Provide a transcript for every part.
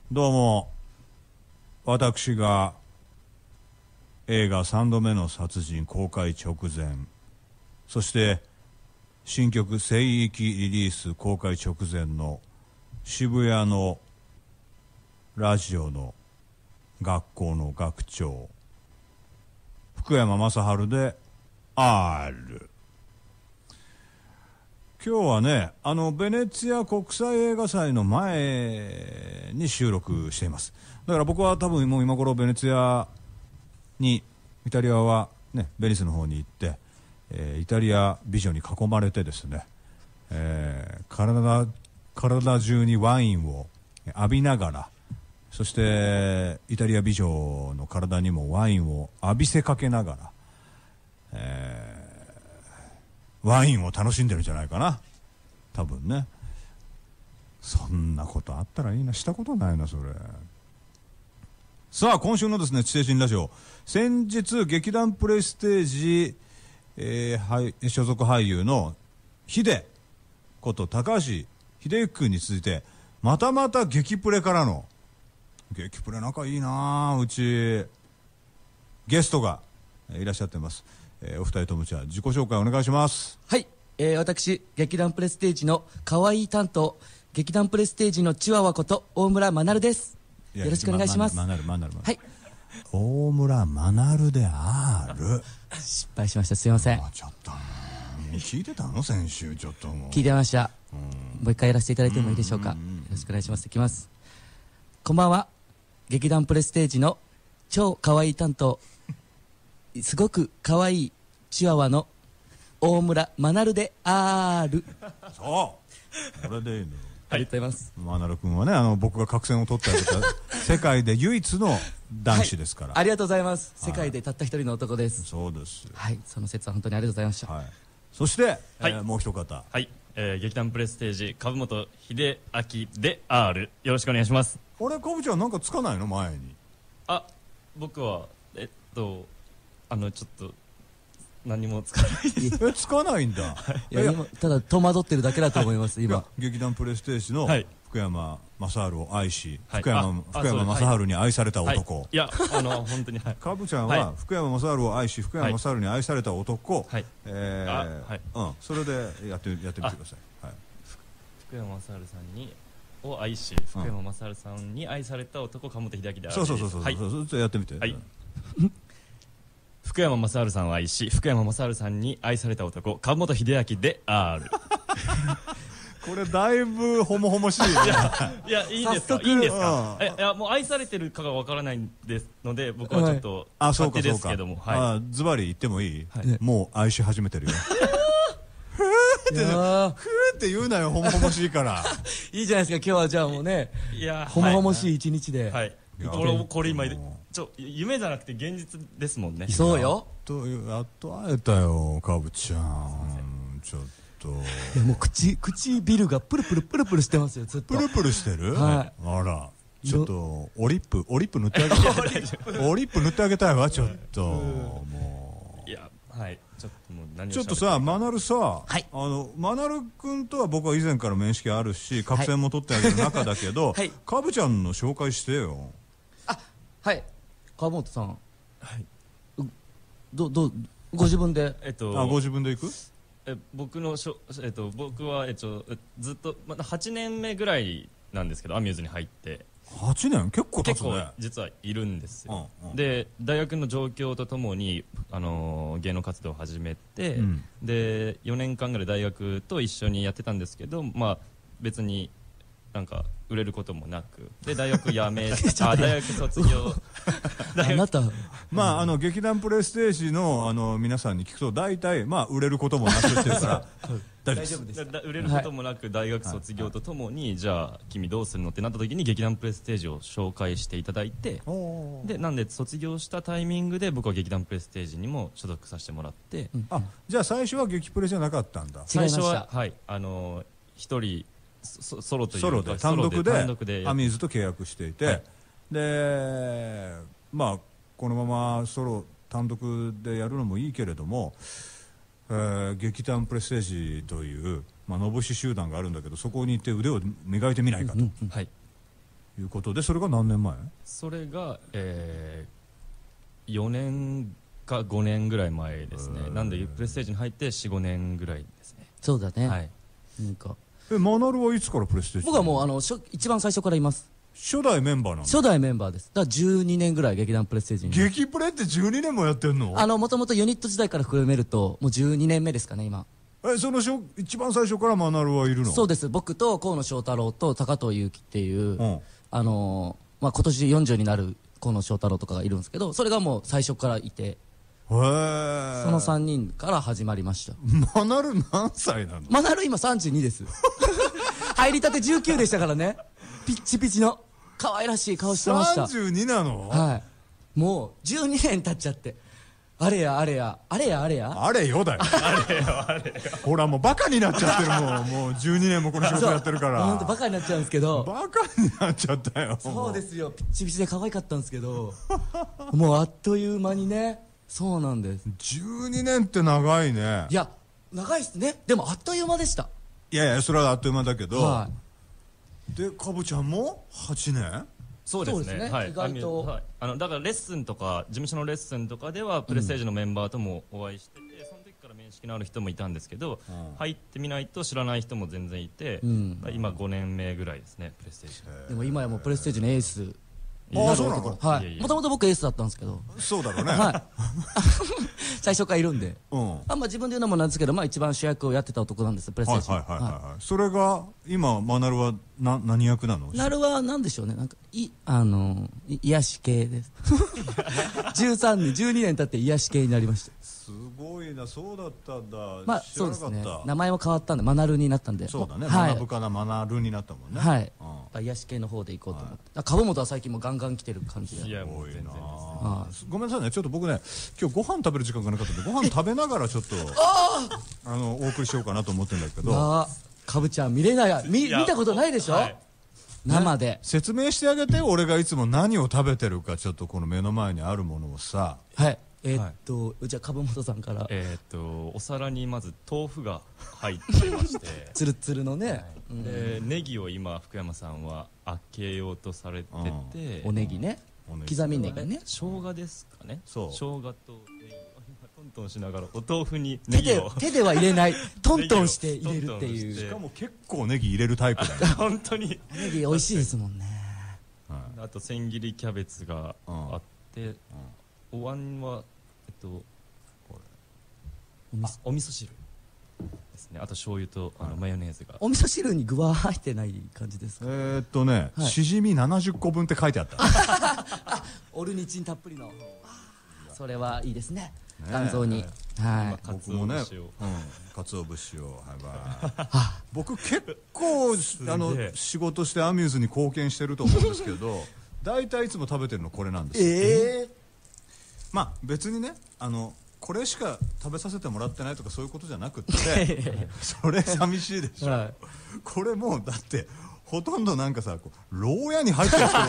どうも、私が映画3度目の殺人公開直前、そして新曲聖域リリース公開直前の渋谷のラジオの学校の学長、福山雅治である。今日はね、ベネツィア国際映画祭の前に収録しています。だから僕は多分もう今頃ベネツィアに、イタリアはね、ベニスの方に行って、イタリア美女に囲まれてですね、体中にワインを浴びながら、そしてイタリア美女の体にもワインを浴びせかけながら、ワインを楽しんでるんじゃないかな、多分ね。そんなことあったらいいな。したことないなそれ。さあ今週のですね、地底人ラジオ、先日劇団プレステージ、所属俳優のヒデこと高橋秀幸君に続いて、またまた劇プレからの、劇プレ仲いいな、うちゲストがいらっしゃってます。お二人ともじゃあ自己紹介お願いします。 はい、私劇団プレステージの可愛い担当、劇団プレステージのチワワこと大村まなるです。よろしくお願いします。 まなるはい、 大村まなるである。 失敗しました、すいません。 ちょっと聞いてたの先週。ちょっともう聞いてました。もう一回やらせていただいてもいいでしょうか。よろしくお願いします。いきます。こんばんは、劇団プレステージの超可愛い担当、すごく可愛いチワワの大村まなるである。 そうこれでいいの。 ありがとうございます。 まなる君はね、僕が角戦を取ってあげた世界で唯一の男子ですから、 はい、ありがとうございます。世界でたった一人の男です。 そうです。 はい、その説は本当にありがとうございました。 はい、そして、 はい、 もう一方、 はい、劇団プレステージ株本秀明で R、 よろしくお願いします。 あれ、かぶちゃんなんかつかないの前に。 あ、僕はちょっと何もつかないです。 つかないんだ。 いや、今ただ戸惑ってるだけだと思います。今劇団プレステージの福山雅治を愛し、 はい、 福山雅治に愛された男、はい、 いや本当に、はい、 かぶちゃんは福山雅治を愛し、福山雅治に愛された男、はい、それでやってみてください。はい、 福山雅治さんにを愛し、福山雅治さんに愛された男、株本秀明である。 そう、はい、やってみて。はい、 福山雅治さんを愛し、福山雅治さんに愛された男、株本秀明である。 これだいぶホモホモしい。 いや、いいんですか、いいんですか。いや、もう愛されてるかがわからないですので、僕はちょっと勝手ですけども、 はい、ズバリ言ってもいい？もう愛し始めてるよ。ふーって言うなよ、ホモホモしいから。 いいじゃないですか、今日はじゃあもうね、ホモホモしい一日で。 はい、これ今夢じゃなくて現実ですもんね。 そうよ。 やっと会えたよ、かぶちゃん。ちょっともう唇がプルプルプルプルしてますよ、ずっと。 プルプルしてる。 はい。 あら、ちょっとオリップ塗ってあげたい。オリップ塗ってあげたいわ、ちょっと。もう、 いや、はい、ちょっともう何をちょっとさ、まなるさ、 はい、 まなる君とは僕は以前から面識あるし、角戦も取ってあげる仲だけど、かぶちゃんの紹介してよ。 あ、はい、川本さん、 はい、 ご自分で、 ご自分で行く？ 僕はずっとまだ8年目ぐらいなんですけど、アミューズに入って。 8年？結構経つね。 結構実はいるんですよ。で、大学の状況とともに芸能活動を始めて、で4年間ぐらい大学と一緒にやってたんですけど、まあ別になんか売れることもなく、で大学辞め大学卒業。 あなた、 まあ劇団プレステージの皆さんに聞くと、大体まあ売れることもなくっていうから大丈夫です。 売れることもなく大学卒業とともに、じゃあ君どうするのってなった時に劇団プレステージを紹介していただいて、でなんで卒業したタイミングで僕は劇団プレステージにも所属させてもらって、 じゃあ最初は劇プレじゃなかったんだ。 最初ははい一人ソロというか単独でアミューズと契約していて、でまあこのままソロ単独でやるのもいいけれども、劇団プレステージという、のぶし集団があるんだけど、そこに行って腕を磨いてみないかと、 いうことで、それが何年前？ それが、4年か5年ぐらい前ですね。なんでプレステージに入って4、5年ぐらいですね。 そうだね。 はい。 なんかマナルはいつからプレステージ？ 僕はもう一番最初からいます。 初代メンバーなの？ 初代メンバーです。だから12年ぐらい劇団プレステージに。 劇プレって12年もやってんの？ もともとユニット時代から含めるともう12年目ですかね今。 その一番最初からマナルはいるの？ そうです。僕と河野翔太郎と高藤祐樹っていう、 うん、 今年40になる河野翔太郎とかがいるんですけど、それがもう最初からいて、その3人から始まりました。 マナル何歳なの？ マナル今32です入りたて19でしたからね。ピッチピチの可愛らしい顔してました。 32なの？ はい。もう12年経っちゃって、あれやあれやあれやあれやあれよだよあれよあれよほらもうバカになっちゃってるもう12年もこの仕事やってるから本当バカになっちゃうんですけど、 バカになっちゃったよ。 そうですよ。ピッチピチで可愛かったんですけどもうあっという間にね。そうなんです。 12年って長いね。 いや長いっすね。でもあっという間でした。 いやいやそれはあっという間だけど、 はい、 でかぶちゃんも8年？ そうですね、はい、 意外と、 はい、だからレッスンとか事務所のレッスンとかではプレステージのメンバーともお会いしてて、その時から面識のある人もいたんですけど、入ってみないと知らない人も全然いて、今5年目ぐらいですねプレステージ。 でも今やもうプレステージのエース。 ああそうなの？ はい。もともと僕エースだったんですけど。 そうだろうね。 はい。最初からいるんで。 うん。 自分で言うのもなんですけど、一番主役をやってた男なんですプレステージ。 はいはいはいはい。それが今マナルは何役なの？ ナルはなんでしょうね。なんか癒し系です。13年12年経って癒し系になりました。 すごいな。そうだったんだ。 そうですね。名前も変わったんでマナルになったんで。 そうだね。マナブからマナルになったもんね。 はい。癒し系の方で行こうと思って。株本は最近もガンガン来てる感じで。 いやもう全然です。 ごめんなさいね。ちょっと僕ね今日ご飯食べる時間がなかったんでご飯食べながらちょっとお送りしようかなと思ってるんだけど。 かぶちゃん見れない。見たことないでしょ？生で説明してあげて。俺がいつも何を食べてるか。ちょっとこの目の前にあるものをさ。 はい。じゃあ株本さんから。 お皿にまず豆腐が入ってましてつるつるのね。 でネギを今福山さんは開けようとされてて、 おネギね。刻みネギね。 生姜ですかね。 そう。 生姜とネギをトントンしながらお豆腐にネギを手では入れない。トントンして入れるっていう。 しかも結構ネギ入れるタイプだね。 本当にネギ美味しいですもんね。 あと千切りキャベツがあって、お椀はお味噌汁ですね。あと醤油とマヨネーズが。 お味噌汁に具は入ってない感じですか？ しじみ70個分って書いてあった。 オルニチンたっぷりの。それはいいですね。肝臓に。はい。 僕もね、鰹節を。僕結構仕事してアミューズに貢献してると思うんですけど、大体いつも食べてるのこれなんですよ。まあ別にねこれしか食べさせてもらってないとかそういうことじゃなくってそれ寂しいでしょ。これもうだってほとんどなんかさ牢屋に入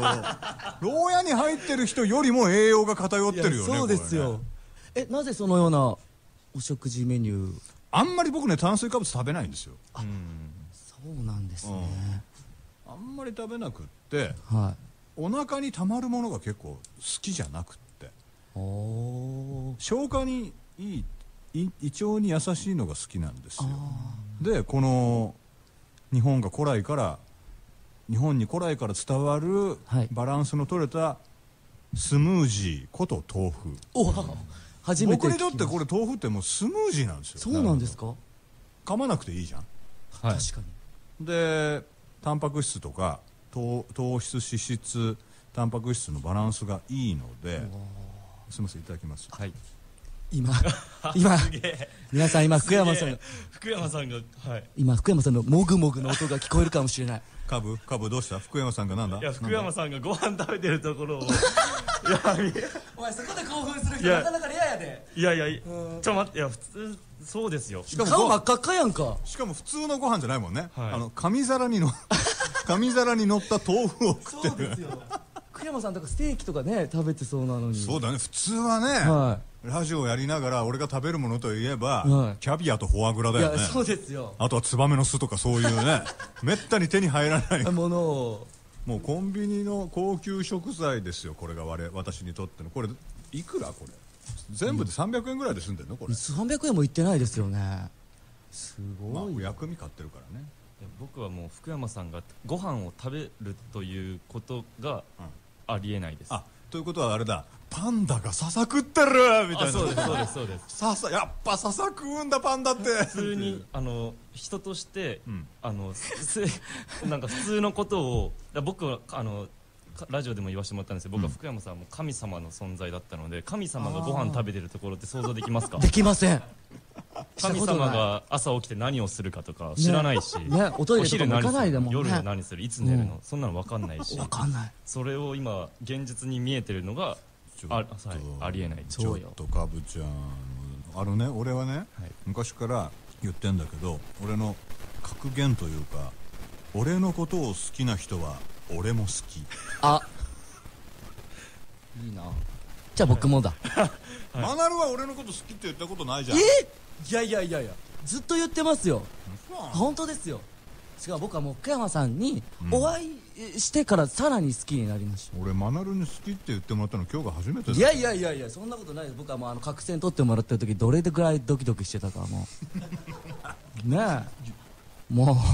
ってる人よりも栄養が偏ってるよね。 そうですよ。なぜそのようなお食事メニュー？ あんまり僕ね炭水化物食べないんですよ。 そうなんですね。 あんまり食べなくって、お腹にたまるものが結構好きじゃなくって、消化にいい胃腸に優しいのが好きなんですよ。でこの日本に古来から伝わるバランスの取れたスムージーこと豆腐。 初めて。 僕にとってこれ豆腐ってもうスムージーなんですよ。 そうなんですか？ 噛まなくていいじゃん。 確かに。でタンパク質とか糖質脂質タンパク質のバランスがいいので、すみませんいただきます。 はい。 今皆さん今福山さんが今福山さんのもぐもぐの音が聞こえるかもしれない。 カブどうした？福山さんがなんだ？ いや福山さんがご飯食べてるところをお前そこで興奮する人なかなかレアやで。 いやちょっと待って。いや普通そうですよ。 しかも顔真っ赤っかやんか。 しかも普通のご飯じゃないもんね。紙皿に乗った豆腐を食ってる。そうですよ。 福山さんとかステーキとかね食べてそうなのに。 そうだね。普通はね、ラジオやりながら俺が食べるものといえば、キャビアとフォアグラだよね。 いやそうですよ。 あとはツバメの巣とかそういうねめったに手に入らないものをもうコンビニの高級食材ですよ、これが私にとっての。これいくらこれ全部で300円ぐらいで済んでんのこれ。 300円もいってないですよね。すごい。 薬味買ってるからね。 僕はもう福山さんがご飯を食べるということがありえないです。 ということはあれだ、パンダが笹食ってるみたいな。 そうですそうですそうです。 笹、やっぱ笹食うんだパンダって。 普通に人として、なんか普通のことを僕はラジオでも言わせてもらったんですけど、僕は福山さんはもう神様の存在だったので、神様がご飯食べてるところって想像できますか？ できません。 神様が朝起きて何をするかとか知らないし、 おトイレとかも行かないでもんね。 夜は何する、いつ寝るの、そんなの分かんないし。 分かんない。 それを今現実に見えてるのがありえない。 ちょっとかぶちゃん、俺はね、昔から言ってんだけど、俺の格言というか、俺のことを好きな人は俺も好き。 いいな。じゃあ僕もだ。 マナルは俺のこと好きって言ったことないじゃん。 いやずっと言ってますよ。本当ですよ。違う、僕はもう福山さんにお会いしてからさらに好きになりました。 俺マナルに好きって言ってもらったの今日が初めてだ。 いやそんなことないです。僕はもう角栓取ってもらってる時どれぐらいドキドキしてたかもうねえもう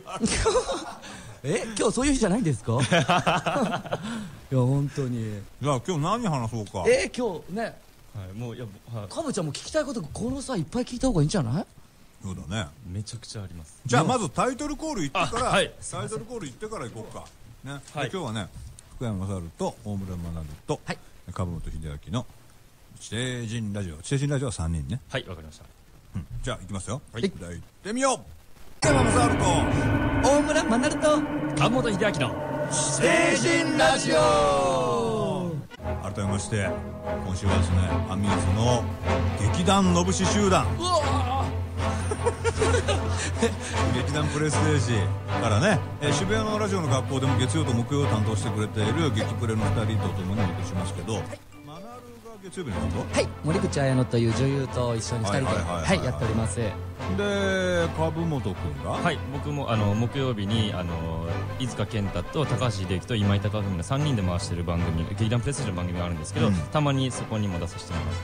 今日そういう日じゃないんですか？いや本当に。 じゃあ今日何話そうか。 今日ね、 もうかぶちゃんも聞きたいことこの際いっぱい聞いた方がいいんじゃない？ そうだね。 めちゃくちゃあります。 じゃあまずタイトルコール言ってから、 はい、 タイトルコール言ってから行こうかね。 はい、 今日はね、福山雅治と大村学と株本秀明の地底人ラジオ。地底人ラジオは3人ね。 はい、わかりました。 じゃあ行きますよ。 はい、 じゃあ行ってみよう。福山雅治と大村学と株本秀明の地底人ラジオ。 改めまして今週はですね、アミューズの劇団のぶし集団劇団プレステージからね、渋谷のラジオの学校でも月曜と木曜を担当してくれている劇プレの2人と共にお送りしますけど、マナルが月曜日の担当、 森口彩乃という女優と一緒に2人でやっております。 で株本君が、 はい、僕も木曜日に飯塚健太と高橋秀樹と今井貴文の3人で回してる番組、劇団プレステージの番組があるんですけど、たまにそこにも出させてもらって、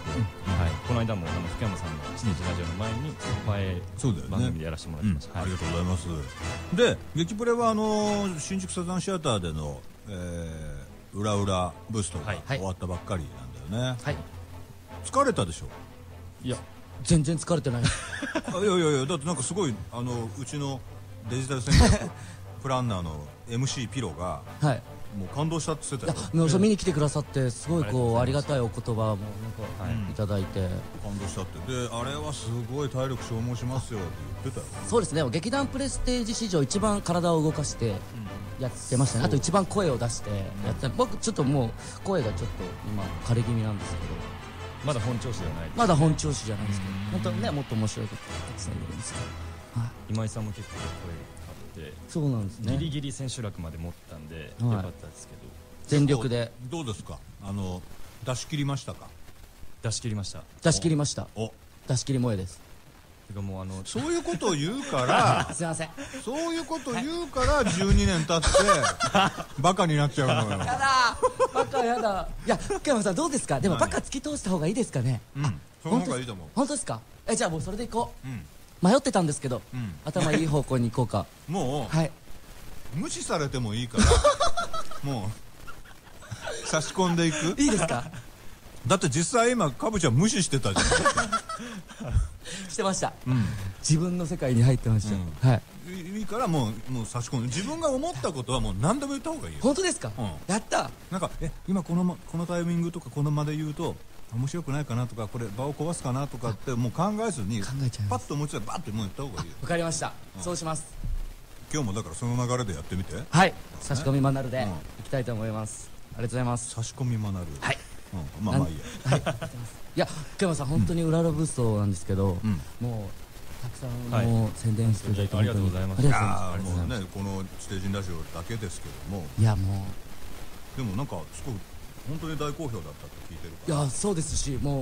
この間も福山さんのステージラジオの前番組でやらせてもらってました。 ありがとうございます。で劇プレは新宿サザンシアターでの裏裏ブーストが終わったばっかりなんだよね。疲れたでしょ？ いや全然疲れてない。 いやだってなんかすごいうちのデジタル戦略プランナーの MC ピロがもう感動したって言ってたよ。 見に来てくださってすごいありがたいお言葉もいただいて感動したって。であれはすごい体力消耗しますよって言ってたよ。 そうですね、劇団プレステージ史上一番体を動かしてやってましたね。あと一番声を出してやって、僕ちょっともう声がちょっと今枯れ気味なんですけど、 まだ本調子ではない。 まだ本調子じゃないですけど、本当はねもっと面白いことたくさんいるんですけど、 今井さんも結構声があって、 そうなんですね。 ギリギリ千秋楽まで持ったんでよかったですけど、 全力で。 どうですか、出し切りましたか？ 出し切りました。 出し切りました。出し切り萌えです。 もうそういうことを言うからすいません、 そういうことを言うから12年経ってバカになっちゃうのよ。 やだバカやだ。いや福山さんどうですか？でもバカ突き通した方がいいですかね？ その方がいいと思う。 本当ですか？じゃあもうそれでいこう。迷ってたんですけど、頭いい方向に行こうか。 もう無視されてもいいからもう差し込んでいく。 いいですか？ だって実際今カブちゃん無視してたじゃん。 してました、自分の世界に入ってました、 いいからもう差し込んで、自分が思ったことはもう何でも言った方がいいよ。 本当ですか？やった。 なんか今このタイミングとかこの間で言うと面白くないかなとか、これ場を壊すかなとかってもう考えずにパッと思いついたらバッてもう言った方がいいよ。 わかりました、そうします。 今日もだからその流れでやってみて。 差し込みマナルでいきたいと思います。ありがとうございます。 差し込みマナル。まあいいや。 いや福山さん本当に裏ラブストなんですけど、もうたくさん宣伝していただいてありがとうございます。 もうねこの地底人ラジオだけですけども、 いやもうでもなんかすごい本当に大好評だったって聞いてるから。 いやそうですし、もう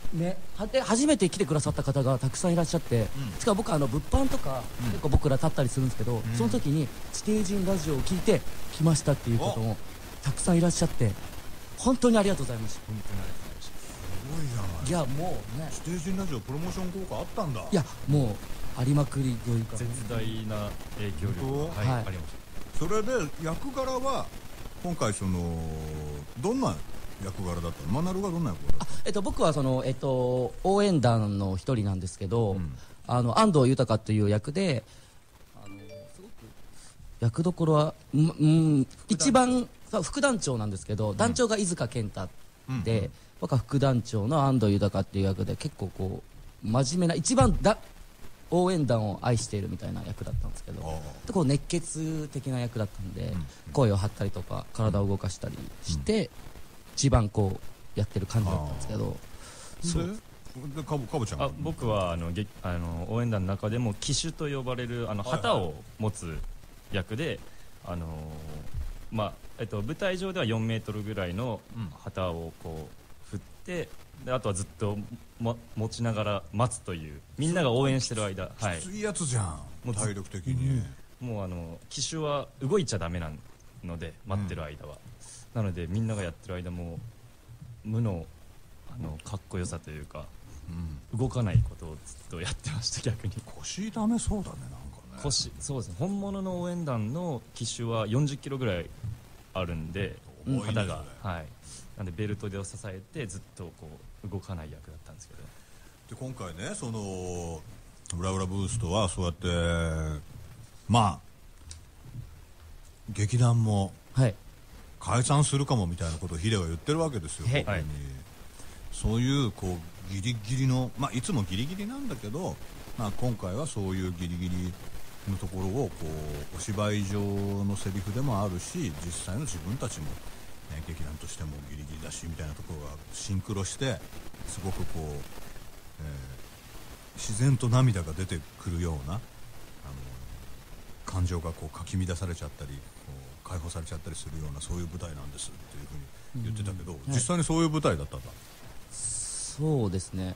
ね、で初めて来てくださった方がたくさんいらっしゃって、しかも僕物販とか、結構僕ら立ったりするんですけど、その時に地底人ラジオを聞いて来ましたっていう方もたくさんいらっしゃって、本当にありがとうございました。 本当にありがとうございました。 すごいじゃない。 いやもうね、 地底人ラジオプロモーション効果あったんだ。 いやもうありまくりというか、 絶大な影響力が、 はいありました。 それで役柄は今回どんな役柄だったの？マナルがどんな役柄だったの？ 僕は応援団の一人なんですけど、安藤豊という役で、すごく役どころは、一番副団長なんですけど、団長が飯塚健太で、僕は副団長の安藤豊っていう役で、結構こう真面目な一番応援団を愛しているみたいな役だったんですけど、こう熱血的な役だったんで、声を張ったりとか体を動かしたりして、一番こうやってる感じだったんですけど。 そうでかぶちゃんは僕は応援団の中でも旗手と呼ばれる旗を持つ役で、舞台上では4メートルぐらいの旗をこう振って、であとはずっと持ちながら待つという、みんなが応援してる間、 きついやつじゃん、体力的に。 もう旗手は動いちゃダメなので、待ってる間は、なのでみんながやってる間も無のかっこよさというか、動かないことをずっとやってました。逆に腰痛めそうだね、なんかね。 腰、そうですね、本物の応援団の旗手は40キロぐらいあるんで、肌が、なんでベルトで支えてずっとこう動かない役だったんですけど、 で今回ね、裏裏ブーストはそうやってまあ劇団も解散するかもみたいなことをヒデは言ってるわけですよ、僕に。そういうこうギリギリの、いつもギリギリなんだけど、今回はそういうギリギリのところをこうお芝居上のセリフでもあるし、実際の自分たちも、劇団としてもギリギリだしみたいなところがシンクロして、すごくこう、自然と涙が出てくるような感情がこうかき乱されちゃったり、こう解放されちゃったりするような、そういう舞台なんですっていうふうに言ってたけど、実際にそういう舞台だったんだ。 そうですね、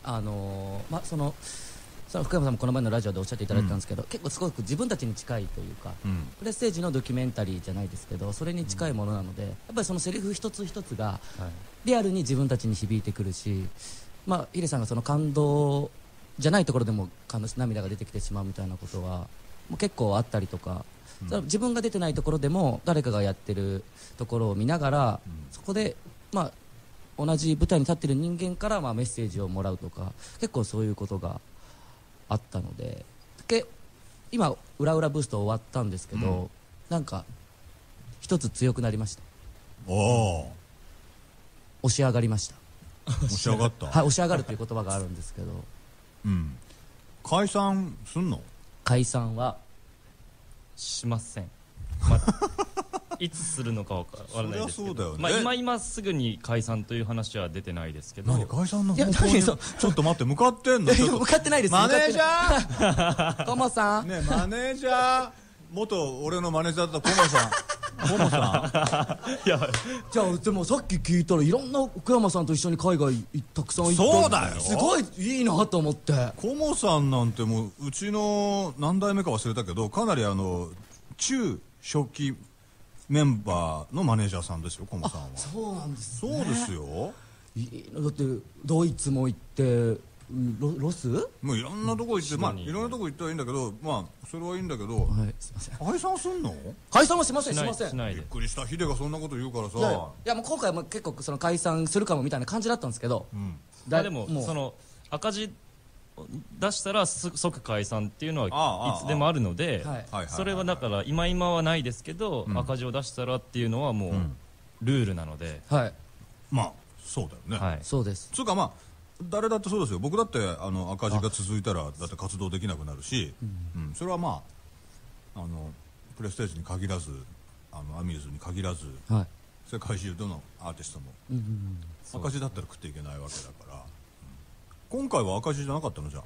福山さんもこの前のラジオでおっしゃっていただいたんですけど、結構すごく自分たちに近いというか、プレステージのドキュメンタリーじゃないですけど、それに近いものなので、やっぱりそのセリフ一つ一つがリアルに自分たちに響いてくるし、ヒデさんがその感動じゃないところでも涙が出てきてしまうみたいなことはもう結構あったりとか、自分が出てないところでも誰かがやってるところを見ながら、そこで同じ舞台に立ってる人間からメッセージをもらうとか、結構そういうことがあったので、今裏裏ブースト終わったんですけど、なんか一つ強くなりました。押し上がりました。 押し上がった。 はい、押し上がるという言葉があるんですけど、 解散すんの？ 解散はしません。いつするのかわからないですけど、今すぐに解散という話は出てないですけど。 何、解散の方向にちょっと待って、向かってんの？ 向かってないです。 マネージャーコモさんね、マネージャー、元俺のマネージャーだったコモさん。コモさんじゃあでもさっき聞いたらいろんな福山さんと一緒に海外たくさん行って、 そうだよ、 すごいいいなと思って。 コモさんなんてもううちの何代目か忘れたけど、かなり中初期メンバーのマネージャーさんですよ、コモさんは。 そうなんですね。そうですよ。 だってドイツも行ってロスもういろんなとこ行って、いろんなとこ行ったらいいんだけど、それはいいんだけど、解散すんの？ 解散はしません、しません。 びっくりした、ヒデがそんなこと言うからさ。 いやもう今回も結構その解散するかもみたいな感じだったんですけど、 でもその赤字出したら即解散っていうのはいつでもあるので、それはだから今はないですけど、赤字を出したらっていうのはもうルールなので、 そうだよね。 そうです。 つうか誰だってそうですよ。僕だって赤字が続いたらだって活動できなくなるし、それはプレステージに限らず、アミューズに限らず、世界中どのアーティストも赤字だったら食っていけないわけだから。今回は赤字じゃなかったの？じゃあ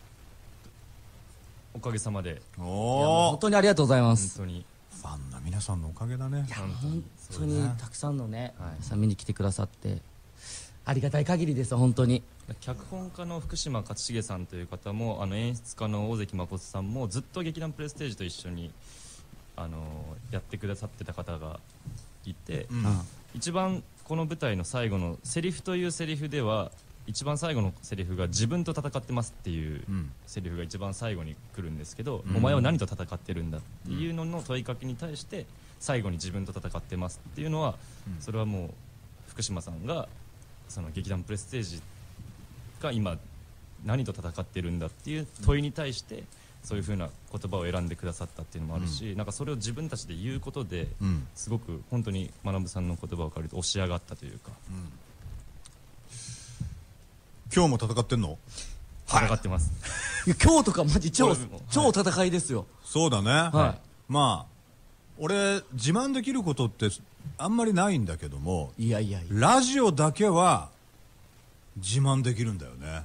おかげさまで。 本当にありがとうございます。 本当にファンの皆さんのおかげだね。 本当にたくさんのね、見に来てくださってあありがたい限りです本当に。 脚本家の福島勝重さんという方も演出家の大関誠さんもずっと劇団プレステージと一緒にやってくださってた方がいて、一番この舞台の最後のセリフというセリフでは一番最後のセリフが自分と戦ってますっていうセリフが一番最後に来るんですけど、お前は何と戦ってるんだっていうのの問いかけに対して最後に自分と戦ってますっていうのは、それはもう福島さんがその劇団プレステージが今何と戦ってるんだっていう問いに対してそういう風な言葉を選んでくださったっていうのもあるし、なんかそれを自分たちで言うことですごく本当に学さんの言葉を借りて押し上がったというか、 今日も戦ってんの？ 戦ってます。 いや今日とかマジ超戦いですよ。 そうだね、 はい、 まあ俺自慢できることってあんまりないんだけども、 いやいやいや、 ラジオだけは自慢できるんだよね。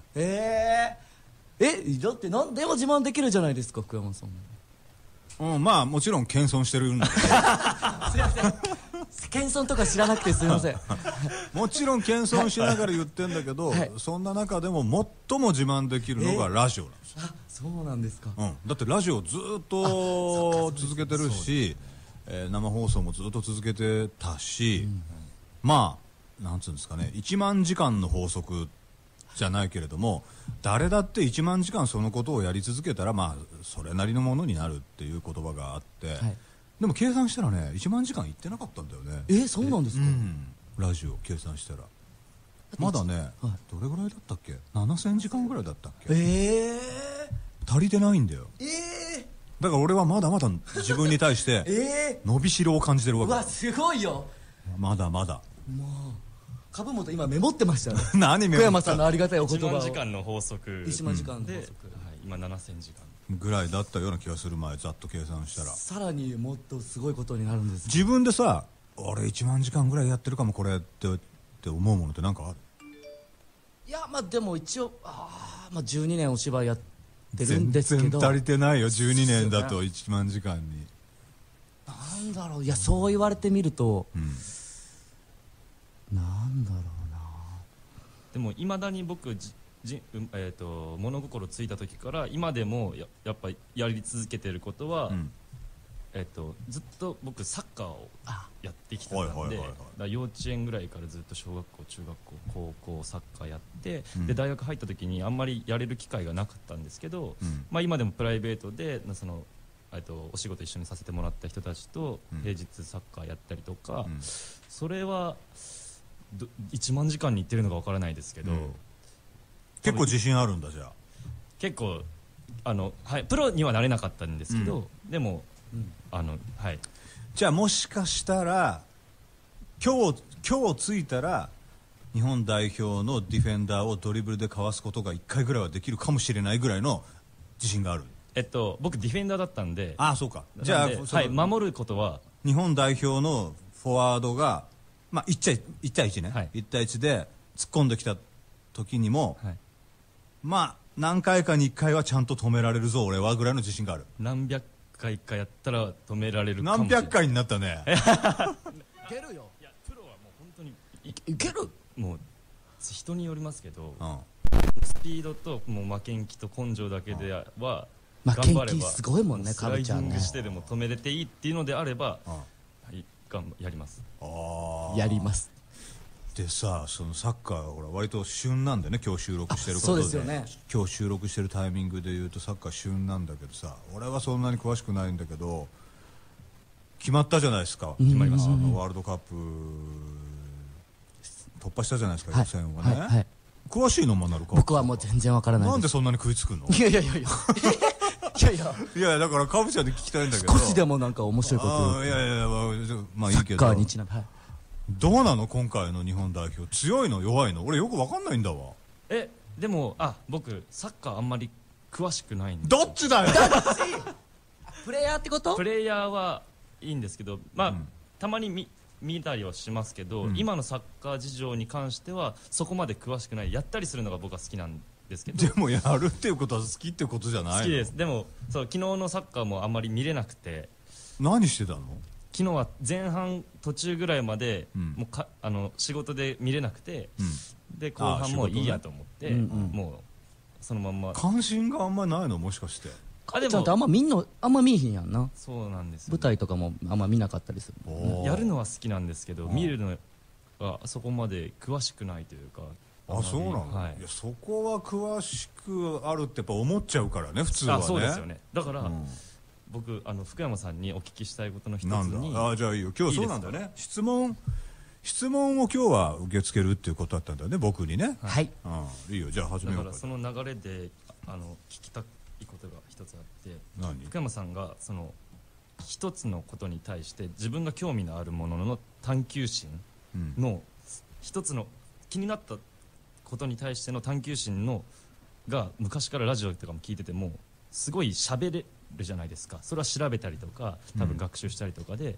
だって何でも自慢できるじゃないですか福山さんも。 まあもちろん謙遜してるんだけどすいません謙遜とか知らなくてすいませんもちろん謙遜しながら言ってんだけど、 はい、 そんな中でも最も自慢できるのがラジオなんですよ。 あ、そうなんですか。 だってラジオずっと続けてるし、生放送もずっと続けてたし、まあなんつうんですかね、1万時間の法則じゃないけれども、誰だって1万時間そのことをやり続けたらまあそれなりのものになるっていう言葉があって、はい、でも計算したらね1万時間いってなかったんだよね。 そうなんですか。 ラジオ計算したらまだね、はい、どれぐらいだったっけ、7000時間ぐらいだったっけ。足りてないんだよ。だから俺はまだまだ自分に対して伸びしろを感じてるわけ。 うわすごいよ。 まだまだ。 もう株元今メモってましたよ何メモった？ 福山さんのありがたいお言葉を。 1万時間の法則 1万時間の法則、 今7000時間ぐらいだったような気がする。前ざっと計算したらさらにもっとすごいことになるんです。 自分でさ、俺1万時間ぐらいやってるかもこれって思うものって何かある？ いやまあでも一応まあ12年お芝居やってるんですけど全然足りてないよ。12年だと1万時間に。 なんだろう、いやそう言われてみると、なんだろうな。 でもいまだに僕物心ついた時から今でもやっぱやり続けてることは、ずっと僕サッカーをやってきたので、幼稚園ぐらいからずっと小学校中学校高校サッカーやって、で大学入った時にあんまりやれる機会がなかったんですけど、まあ今でもプライベートでお仕事一緒にさせてもらった人たちと平日サッカーやったりとか、それは1万時間にいってるのかわからないですけど、 結構自信あるんだ。じゃあ結構はい、プロにはなれなかったんですけど、でもはい、 じゃあもしかしたら今日着いたら日本代表のディフェンダーをドリブルでかわすことが1回ぐらいはできるかもしれないぐらいの自信がある。 僕ディフェンダーだったんで。 そうか。じゃあはい、守ることは日本代表のフォワードがまあ1対1ね、 はい、 1対1で突っ込んできた時にも、 はい、 まあ何回かに1回はちゃんと止められるぞ俺はぐらいの自信がある。 何百回かやったら止められるかもしれない。 何百回になったね。 いけるよ。 いやプロはもう本当にいける。 もう人によりますけど、スピードともう負けん気と根性だけでは負けん気すごいもんね。 スライディングしてでも止めれていいっていうのであれば、やります。 やります。 でさ、そのサッカーほら割と旬なんでね、今日収録してることで。 そうですよね。 今日収録してるタイミングで言うとサッカー旬なんだけどさ、俺はそんなに詳しくないんだけど決まったじゃないですか。 決まりました。 ワールドカップ突破したじゃないですか、予選はね。詳しいのもなるか。 僕はもう全然わからないです。 なんでそんなに食いつくの？ いやいやいやいやいやだからカブちゃんに聞きたいんだけど、 少しでもなんか面白いこといやまあいいけど、 サッカーにちなみに、 どうなの今回の日本代表？強いの弱いの？俺よくわかんないんだわ。 でも僕サッカーあんまり詳しくないんで。 どっちだよ。 プレイヤーってこと？ プレイヤーはいいんですけど、まあ、たまに見たりはしますけど、今のサッカー事情に関してはそこまで詳しくない。やったりするのが僕は好きなんですけど。 でもやるっていうことは好きってことじゃないの？ 好きです。でも昨日のサッカーもあんまり見れなくて。 何してたの？ 昨日は前半途中ぐらいまで、もう仕事で見れなくて、 で後半もういいやと思って、もうそのまんま。 関心があんまりないの、もしかして。 かっちゃんってあんま見いひんやんな。 そうなんですよ、 舞台とかもあんま見なかったりする。 やるのは好きなんですけど、見るのはそこまで詳しくないというか。 あ、そうなの、 はい、 いや、そこは詳しくあるってやっぱ思っちゃうからね、普通はね。 そうですよね。だから、僕福山さんにお聞きしたいことの一つに。 なんだ。じゃあいいよ、今日そうなんだね。質問を今日は受け付けるっていうことだったんだよね、僕にね。 はい、 いいよ、じゃあ始めようか。 だからその流れで聞きたいことが一つあって、 何？ 福山さんがその一つのことに対して自分が興味のあるものの探求心の、一つの気になったことに対しての探求心のが、昔からラジオとかも聞いててもすごい喋れるじゃないですか。それは調べたりとか多分学習したりとかで、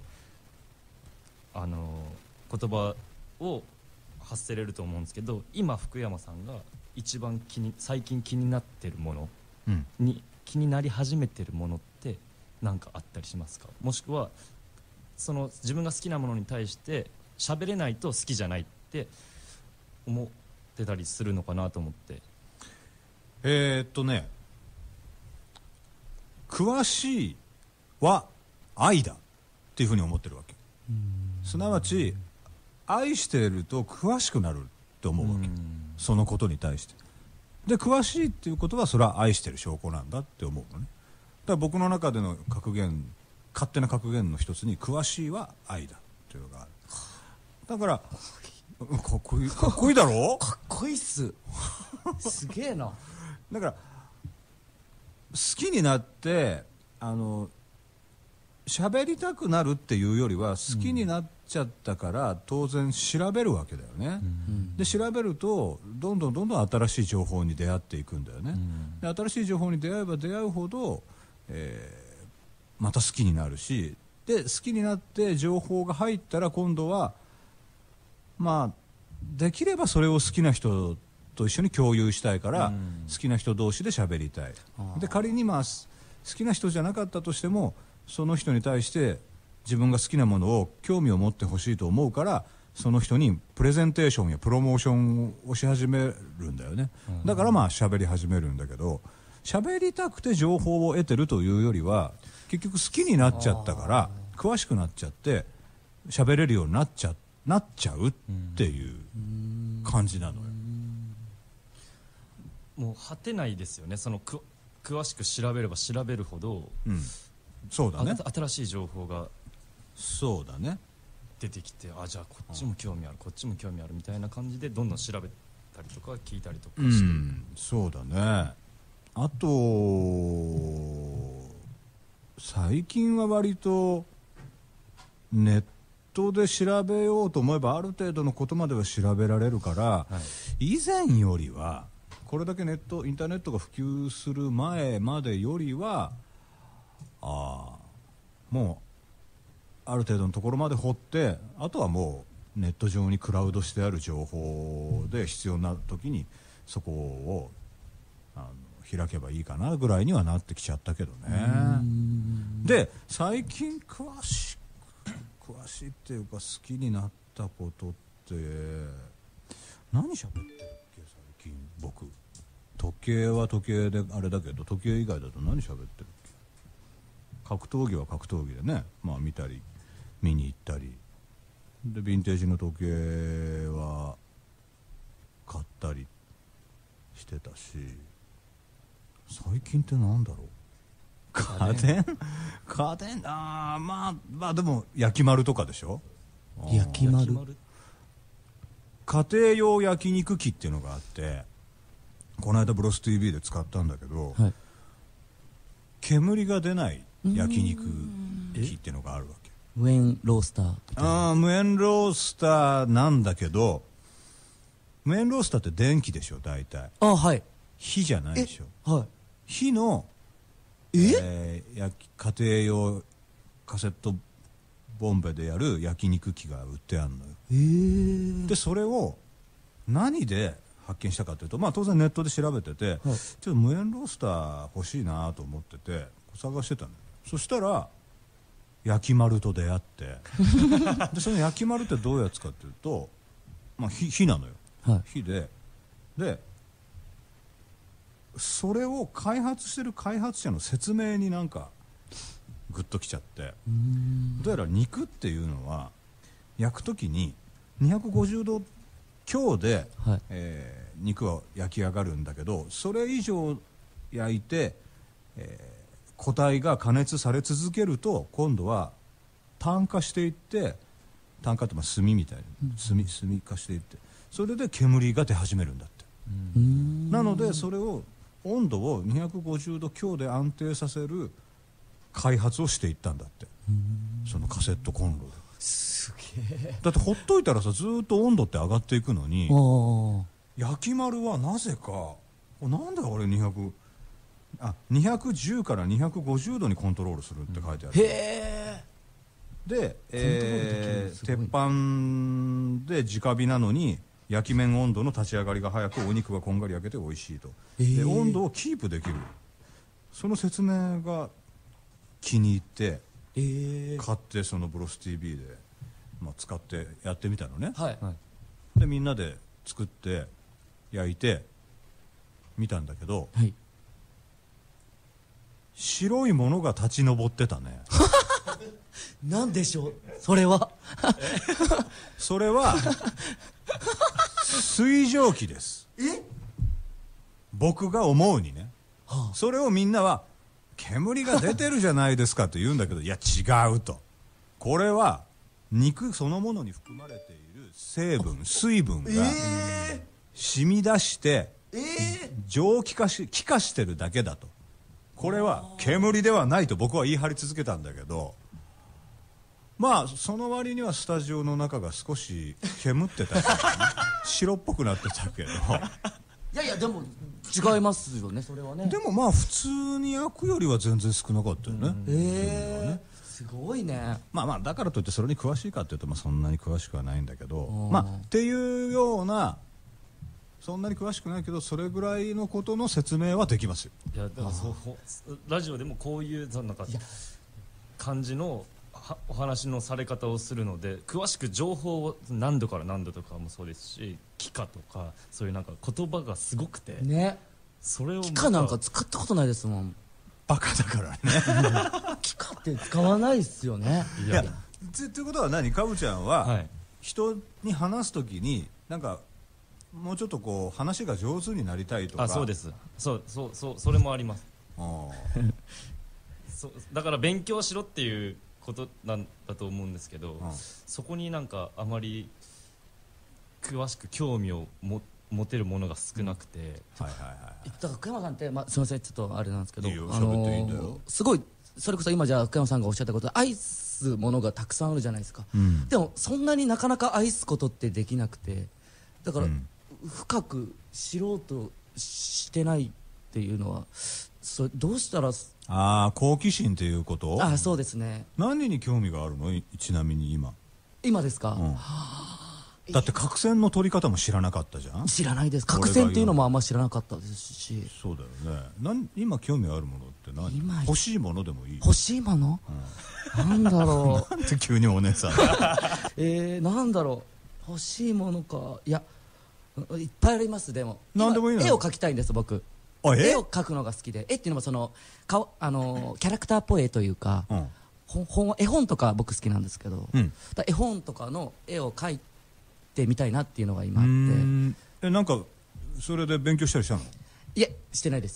言葉を発せれると思うんですけど、今福山さんが一番最近気になってるものに、気になり始めてるものって何かあったりしますか？もしくはその自分が好きなものに対して喋れないと好きじゃないって思ってたりするのかなと思って。 詳しいは愛だっていうふうに思ってるわけ。すなわち愛していると詳しくなると思うわけ、そのことに対して。で、詳しいっていうことはそれは愛してる証拠なんだって思うのね。だから僕の中での格言、勝手な格言の一つに、詳しいは愛だっていうのがある。だからかっこいいだろ。 かっこいいっすすげえな。 だから好きになって喋りたくなるっていうよりは、好きになっちゃったから当然調べるわけだよね、で調べるとどんどん新しい情報に出会っていくんだよね、で新しい情報に出会えば出会うほど、また好きになるし、で好きになって情報が入ったら今度はまあできればそれを好きな人と一緒に共有したいから、好きな人同士で喋りたい。で仮に好きな人じゃなかったとしても、その人に対して自分が好きなものを興味を持ってほしいと思うから、その人にプレゼンテーションやプロモーションをし始めるんだよね、だから喋り始めるんだけど、喋りたくて情報を得てるというよりは、結局好きになっちゃったから詳しくなっちゃって喋れるようになっちゃうっていう感じなのよ。 もう果てないですよね。その詳しく調べれば調べるほど、 そうだね、 新しい情報がそうだね出てきて、じゃあこっちも興味ある、こっちも興味あるみたいな感じでどんどん調べたりとか聞いたりとかして、 そうだね。あと最近は割とネットで調べようと思えばある程度のことまでは調べられるから、以前よりは、これだけインターネットが普及する前までよりは、もうある程度のところまで掘って、あとはもうネット上にクラウドしてある情報で必要な時にそこを開けばいいかなぐらいにはなってきちゃったけどね。で最近詳しいっていうか好きになったことって何喋ってるっけ最近。僕時計は時計であれだけど、時計以外だと何喋ってるっけ。格闘技は格闘技でね、見たり見に行ったりで、ヴィンテージの時計は買ったりしてたし、最近ってなんだろう。家電でも焼き丸とかでしょ。 焼き丸、 家庭用焼肉機っていうのがあって、この間ブロス TV で使ったんだけど、煙が出ない焼肉機っていうのがあるわけ。 無煙ロースター。 無煙ロースターなんだけど、無煙ロースターって電気でしょ大体。火じゃないでしょ。火の家庭用カセットボンベでやる焼肉機が売ってあるのよ。でそれを何で発見したかというと、当然ネットで調べてて、ちょっと無煙ロースター欲しいなと思ってて探してたのよ。そしたら焼き丸と出会ってでその焼き丸ってどういうやつかっていうと、火なのよ。 日で、でそれを開発してる開発者の説明になんかグッときちゃって、どうやら肉っていうのは焼くときに250度強で、肉は焼き上がるんだけど、それ以上焼いて、固体が加熱され続けると今度は炭化していって、炭化って炭みたいな、炭化していって、それで煙が出始めるんだって。なのでそれを温度を250度強で安定させる開発をしていったんだって、そのカセットコンロで。 すげえ。 だってほっといたらさ、ずーっと温度って上がっていくのに、焼き丸はなぜか、なんで俺210から250度にコントロールするって書いてある。 へで、 コントロールできるのすごい鉄板で直火なのに焼き面温度の立ち上がりが早く、お肉がこんがり焼けて美味しいと、で温度をキープできる、その説明が気に入って、買ってそのブロス TV で、使ってやってみたのね、でみんなで作って焼いてみたんだけど、白いものが立ち上ってたね。 なんでしょうそれは。 それは水蒸気です。僕が思うにね、それをみんなは煙が出てるじゃないですかって言うんだけど、いや違うと、これは肉そのものに含まれている成分、水分が染み出して蒸気化気化してるだけだと、これは煙ではないと僕は言い張り続けたんだけど、その割にはスタジオの中が少し煙ってたけど、ね、白っぽくなってたけど、 いやいやでも違いますよね、それはね。 でも普通に焼くよりは全然少なかったよね。 すごいね。 だからといってそれに詳しいかっていうと、そんなに詳しくはないんだけど、っていうような、そんなに詳しくないけどそれぐらいのことの説明はできますよ。 いやだからラジオでもこういうなんか感じのお話のされ方をするので、詳しく情報を何度から何度とかもそうですし、気化とかそういうなんか言葉がすごくてね、それを気化なんか使ったことないですもん。 バカだからね。 気化って使わないっすよね。 いやということは何、かぶちゃんは、人に話すときになんかもうちょっとこう話が上手になりたいとか。 そうです、それもあります。だから勉強しろっていうことなんだと思うんですけど、そこになんかあまり詳しく興味を持てるものが少なくて、 だから福山さんって、すみませんちょっとあれなんですけど、すごいそれこそ今じゃあ福山さんがおっしゃったことで愛すものがたくさんあるじゃないですか、でもそんなになかなか愛すことってできなくて、だから、深く知ろうとしてないっていうのはどうしたら。 好奇心っていうこと。 そうですね。 何に興味があるの、ちなみに今ですか。 だって角栓の取り方も知らなかったじゃん。 知らないです。角栓っていうのもあんま知らなかったですし。 そうだよね。今興味あるものって何？欲しいものでもいい。 欲しいもの？なんだろう。 なんで急にお姉さん。 なんだろう。欲しいものか。いや、いっぱいあります。でも何でもいいの。 絵を描きたいんです僕。絵を描くのが好きで、絵っていうのはそのキャラクターっぽい絵というか、絵本とか僕好きなんですけど、絵本とかの絵を描いてみたいなっていうのが今あって。 なんかそれで勉強したりしたの？ いえ、してないです。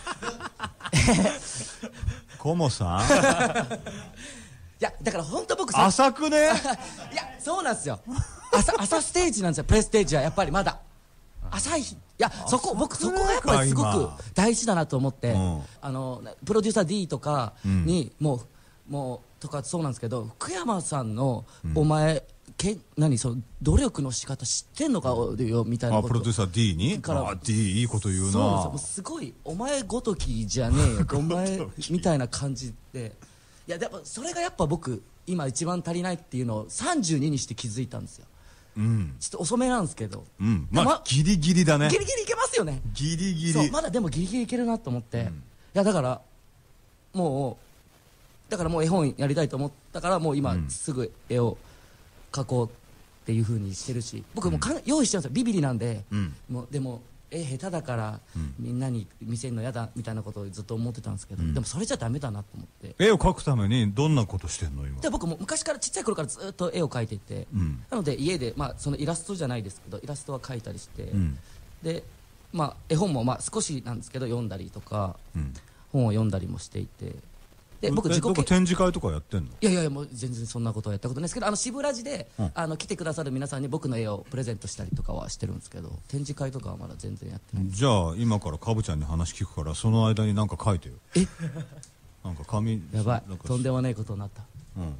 コモさん。 いやだから本当僕浅くね。いやそうなんですよ。朝ステージなんですよ。プレステージはやっぱりまだ浅い。僕そこがやっぱりすごく大事だなと思って、プロデューサー D とかにもうとかそうなんですけど、福山さんのお前その努力の仕方知ってんのかよみたいなこと。 プロデューサー D にD いいこと言うな。 そうなんですよ。すごいお前ごときじゃねえよお前みたいな感じで、いやでもそれがやっぱ僕今一番足りないっていうのを32にして気づいたんですよ。ちょっと遅めなんですけど、 ギリギリだね。 ギリギリいけますよね。 ギリギリ。 まだでもギリギリいけるなと思って、いやだからもう絵本やりたいと思ったから、もう今すぐ絵を描こうってっていう風にしてるし、僕も用意してるんですよ。ビビリなんで、もうでも下手だから、みんなに見せるの嫌だみたいなことをずっと思ってたんですけど、でもそれじゃダメだなと思って。 絵を描くためにどんなことしてんの今？ で僕も昔からちっちゃい頃からずっと絵を描いていて、なので家で、そのイラストじゃないですけどイラストは描いたりして、で絵本も少しなんですけど読んだりとか、本を読んだりもしていて、で僕自己展示会とかやってんの？ いやもう全然そんなことはやったことないですけど、渋ラジで、来てくださる皆さんに僕の絵をプレゼントしたりとかはしてるんですけど、展示会とかはまだ全然やってない。 じゃあ今からかぶちゃんに話聞くから、その間に何か書いてよ。なんか紙。 やばい、とんでもないことになった。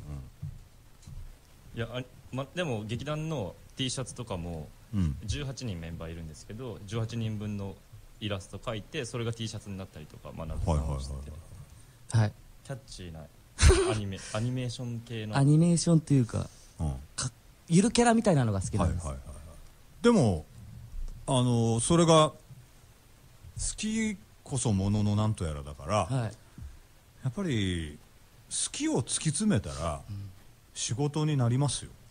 いやでも劇団の T シャツとかも18人メンバーいるんですけど、18人分のイラスト描いてそれが T シャツになったりとか学ぶのをしてて、はい、キャッチーなアニメーション系のアニメーションっていうか、ゆるキャラみたいなのが好きなんです。 でもそれが好きこそもののなんとやらだから、やっぱり好きを突き詰めたら仕事になりますよ。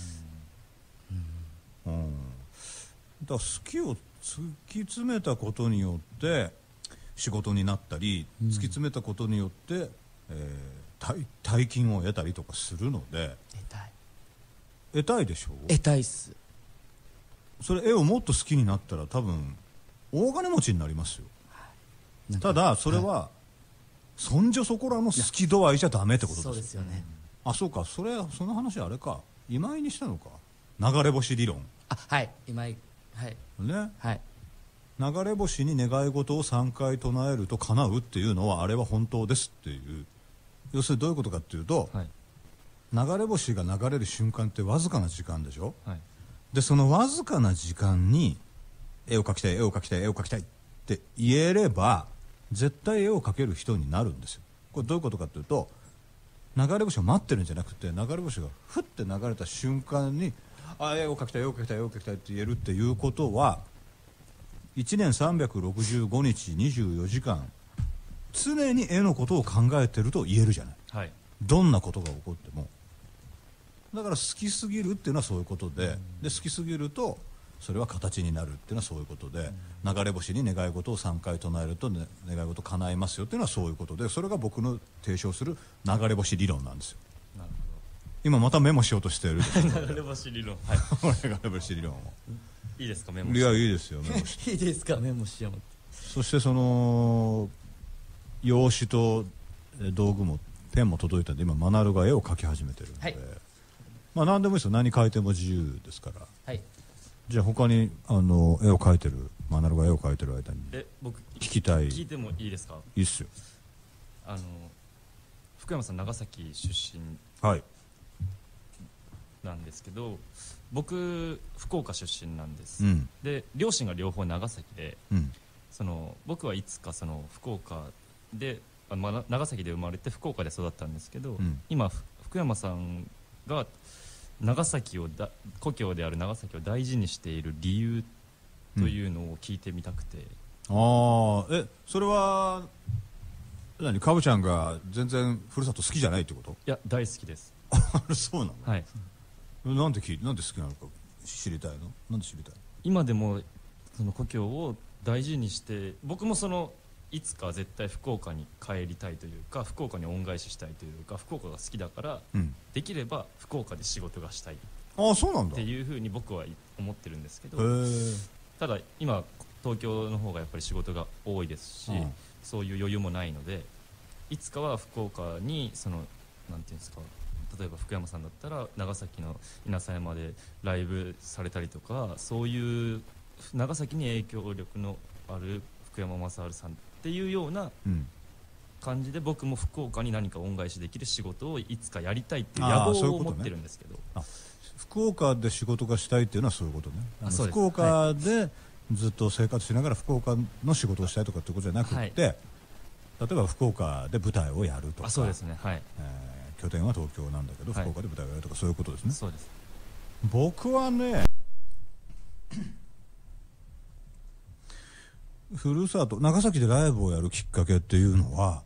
だから好きを突き詰めたことによって仕事になったり、突き詰めたことによって、大金を得たりとかするので。得たいでしょ？ 得たいっす。 それ絵をもっと好きになったら多分大金持ちになりますよ。ただそれはそんじょそこらの好き度合いじゃダメってことです。 そうですよね。 そうか、その話あれか、今井にしたのか、流れ星理論。 今井、 ね、流れ星に願い事を3回唱えると叶うっていうのはあれは本当ですっていう、要するにどういうことかっていうと、流れ星が流れる瞬間ってわずかな時間でしょ、でそのわずかな時間に絵を描きたい絵を描きたい絵を描きたいって言えれば絶対絵を描ける人になるんですよ。これどういうことかっていうと、流れ星を待ってるんじゃなくて、流れ星がふって流れた瞬間に絵を描きたい絵を描きたい絵を描きたいって言えるっていうことは、1年365日24時間常に絵のことを考えてると言えるじゃない、どんなことが起こっても。だから好きすぎるっていうのはそういうことで、好きすぎるとそれは形になるっていうのはそういうことで、流れ星に願い事を3回唱えると、願い事叶いますよっていうのはそういうことで、それが僕の提唱する流れ星理論なんですよ。なるほど。今またメモしようとしている流れ星理論。 流れ星理論をいいですか、メモし。 いや、いいですよ、メモしいいですか、メモしよう。 そしてその用紙と道具もペンも届いたんで、今マナルが絵を描き始めてるんで、何でもいいですよ、何描いても自由ですから。じゃあ他に絵を描いてる、マナルが絵を描いてる間に僕聞きたい。 聞いてもいいですか？ いいっすよ。 福山さん長崎出身なんですけど、僕福岡出身なんです、で両親が両方長崎で、僕はいつかその福岡で長崎で生まれて福岡で育ったんですけど、今福山さんが長崎を故郷である長崎を大事にしている理由というのを聞いてみたくて。 それは何、かぶちゃんが全然ふるさと好きじゃないってこと？ いや、大好きです。 そうなの？なんで好きなのか知りたいの？なんで知りたいの？ 今でもその故郷を大事にして、僕もいつか絶対福岡に帰りたいというか、福岡に恩返ししたいというか、福岡が好きだから、できれば福岡で仕事がしたいっていうふうに僕は思ってるんですけど、ただ今東京の方がやっぱり仕事が多いですし、そういう余裕もないので、いつかは福岡になんていうんですか、例えば福山さんだったら長崎の稲佐山でライブされたりとか、そういう長崎に影響力のある福山雅治さんっていうような感じで、僕も福岡に何か恩返しできる仕事をいつかやりたいっていう野望を持ってるんですけど。 福岡で仕事がしたいっていうのはそういうことね。福岡でずっと生活しながら福岡の仕事をしたいとかってことじゃなくて、例えば福岡で舞台をやるとか、 そうですね、 拠点は東京なんだけど福岡で舞台をやるとか、そういうことですね。 そうです。 僕はね、ふるさと長崎でライブをやるきっかけっていうのは、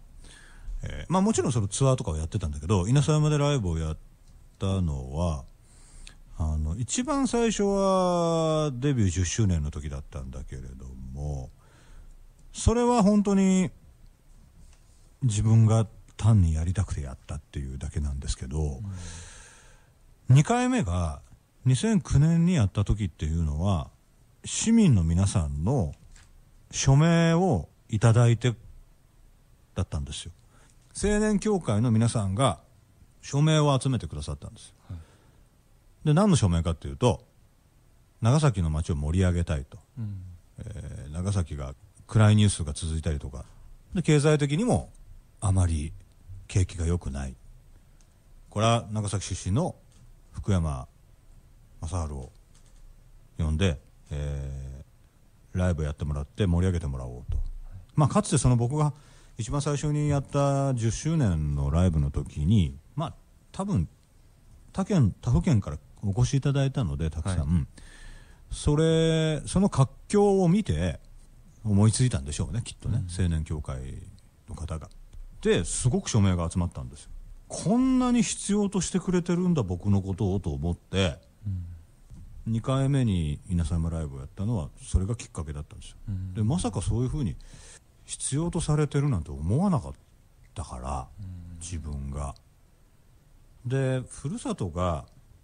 もちろんそのツアーとかをやってたんだけど、稲佐山でライブをやったのは一番最初はデビュー10周年の時だったんだけれども、それは本当に自分が単にやりたくてやったっていうだけなんですけど、2回目が2009年にやった時っていうのは市民の皆さんの署名をいただいてだったんですよ。青年協会の皆さんが署名を集めてくださったんですよ。で、何の署名かっていうと、長崎の街を盛り上げたいと、長崎が暗いニュースが続いたりとかで、経済的にもあまり景気が良くない、これは長崎出身の福山雅治を呼んで、ライブやってもらって盛り上げてもらおうと、まあ、かつてその僕が一番最初にやった10周年のライブの時に、まあ、多分他府県からお越しいただいたのでたくさん、はい、その活況を見て思いついたんでしょうね、きっとね、青年協会の方が。ですごく署名が集まったんですよ。こんなに必要としてくれてるんだ僕のことをと思って、2回目に稲佐山ライブをやったのはそれがきっかけだったんですよ。でまさかそういうふうに必要とされてるなんて思わなかったから、自分が。でふるさとが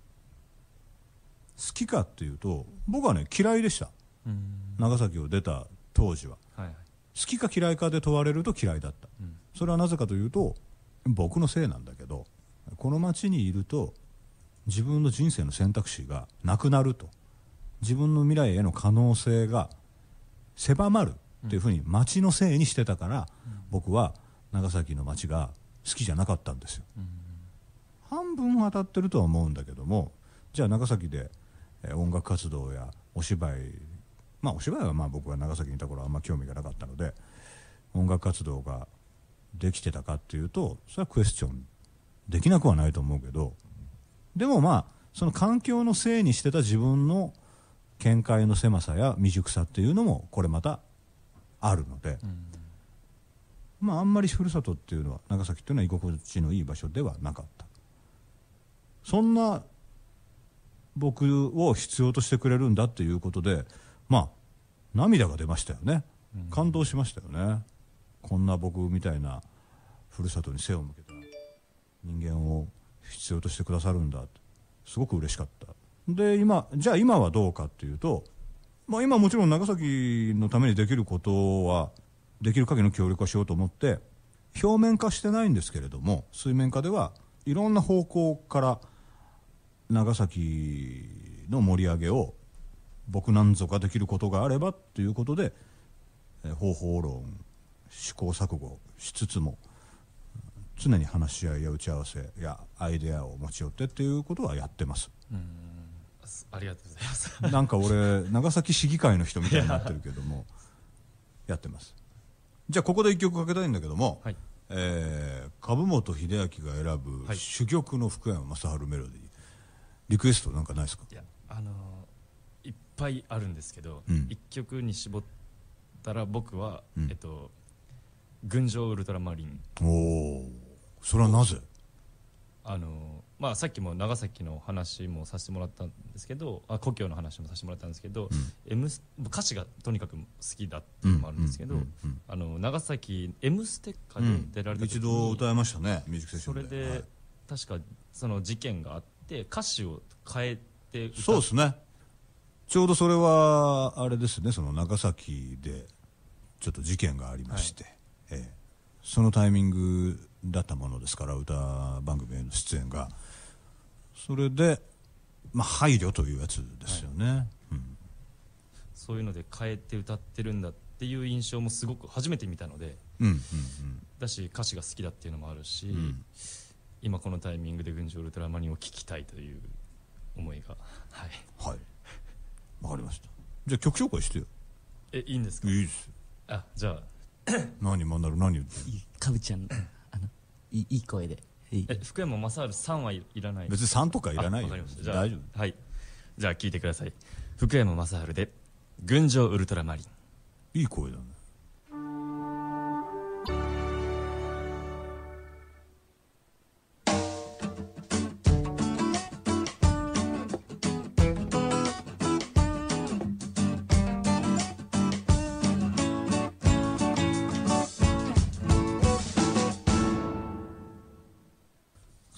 好きかっていうと、僕はね嫌いでした。長崎を出た当時は、はいはい、好きか嫌いかで問われると嫌いだった。それはなぜかというと、僕のせいなんだけど、この町にいると自分の人生の選択肢がなくなると、自分の未来への可能性が狭まるっていうふうに町のせいにしてたから、僕は長崎の町が好きじゃなかったんですよ。半分当たってるとは思うんだけども、じゃあ長崎で音楽活動やお芝居、まあお芝居はまあ僕は長崎にいた頃はあんま興味がなかったので、音楽活動ができてたかっていうと、それはクエスチョンできなくはないと思うけど、でもまあその環境のせいにしてた自分の見解の狭さや未熟さっていうのもこれまたあるので、まああんまりふるさとっていうのは、長崎っていうのは居心地のいい場所ではなかった。そんな僕を必要としてくれるんだっていうことで、まあ涙が出ましたよね。感動しましたよね。こんな僕みたいなふるさとに背を向けた人間を必要としてくださるんだって、すごく嬉しかった。でじゃあ今はどうかっていうと、まあ今もちろん長崎のためにできることはできる限りの協力はしようと思って表面化してないんですけれども、水面下ではいろんな方向から長崎の盛り上げを僕なんぞができることがあればっていうことで、方法論試行錯誤しつつも常に話し合いや打ち合わせやアイデアを持ち寄ってっていうことはやってます。 ありがとうございます。 なんか俺長崎市議会の人みたいになってるけどもやってます。じゃあここで一曲かけたいんだけども、はい、株本秀明が選ぶ珠玉の福山雅治メロディー、リクエストなんかないですか？いや、 いっぱいあるんですけど、一曲に絞ったら僕は、群青ウルトラマリン。 おお、それはなぜ？ まあ、さっきも長崎の話もさせてもらったんですけど、故郷の話もさせてもらったんですけど、歌詞がとにかく好きだっていうのもあるんですけど、長崎 M ステかで出られた時に、 一度歌いましたね、ミュージックセッションで。 それで、はい、確かその事件があって歌詞を変えて歌っ。 そうですね、ちょうどそれはあれですね、その長崎でちょっと事件がありまして、はい、そのタイミングだったものですから、歌番組への出演が。それで、まあ、配慮というやつですよね、はい、 そういうので変えて歌ってるんだっていう印象もすごく初めて見たので、だし歌詞が好きだっていうのもあるし、今このタイミングで群青ウルトラマリンを聴きたいという思いが、はいはい、 わかりました。じゃあ曲紹介してよ。 いいんですか？ いいです。 じゃあ何言ってかぶちゃんいい声で。 福山雅治さんはいらない？ 別に3とかいらないよ。 わかりました。じゃあ大丈夫。はい。じゃあ聴いてください。福山雅治で群青ウルトラマリン。 いい声だね。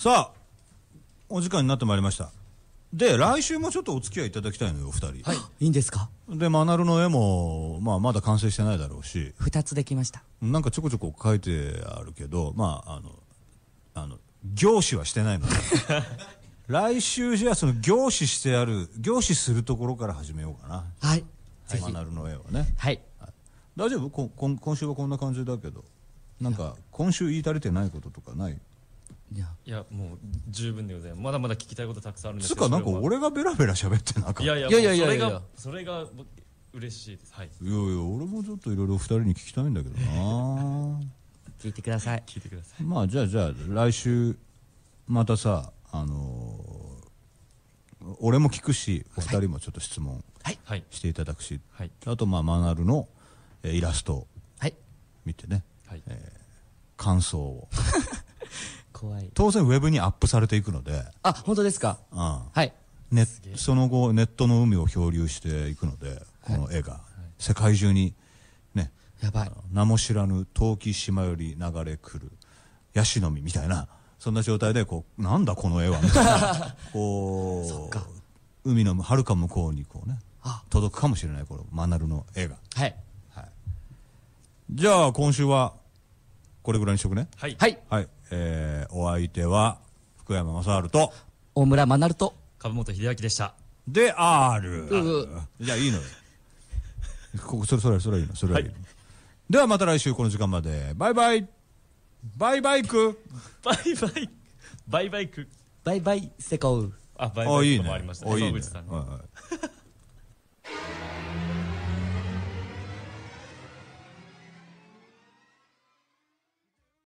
さあお時間になってまいりました。で来週もちょっとお付き合いいただきたいのよお二人。 はい、いいんですか。 でマナルの絵も、まだ完成してないだろうし、 2つできました。 なんかちょこちょこ書いてあるけど、凝視はしてないので来週じゃあその凝視してある凝視するところから始めようかな。 はい、ぜひ。 マナルの絵はね。 はい、 大丈夫？今週はこんな感じだけど、なんか今週言い足りてないこととかない？ いやもう十分でございます。まだまだ聞きたいことたくさんあるんですけど。 つかなんか俺がベラベラ喋ってなんか。 いやそれが嬉しいです。はい。 いや俺もちょっといろいろ二人に聞きたいんだけどな聞いてください。 聞いてください。 まあじゃあ来週またさ俺も聞くしお二人もちょっと質問していただくし、 はい、 あとマナルのイラストを見てね、 はい、 感想を怖い。 当然ウェブにアップされていくので。 あ、本当ですか。はい。 その後ネットの海を漂流していくので、この絵が世界中にね、 やばい、 名も知らぬ遠き島より流れ来るヤシの実みたいな、そんな状態でこうなんだこの絵はみたいなこう海のはるか向こうにこうね届くかもしれないこのマナルの絵が。 はい、 じゃあ今週はこれぐらいにしとくね。 はい、 お相手は福山雅治と大村マナルと株本秀明でした。 である。じゃあいいのよそれいいの、それはいいの。ではまた来週この時間まで。バイバイバイバイクバイバイバイバイクバイバイセコウ。 バイバイクもありましたね。 いいね。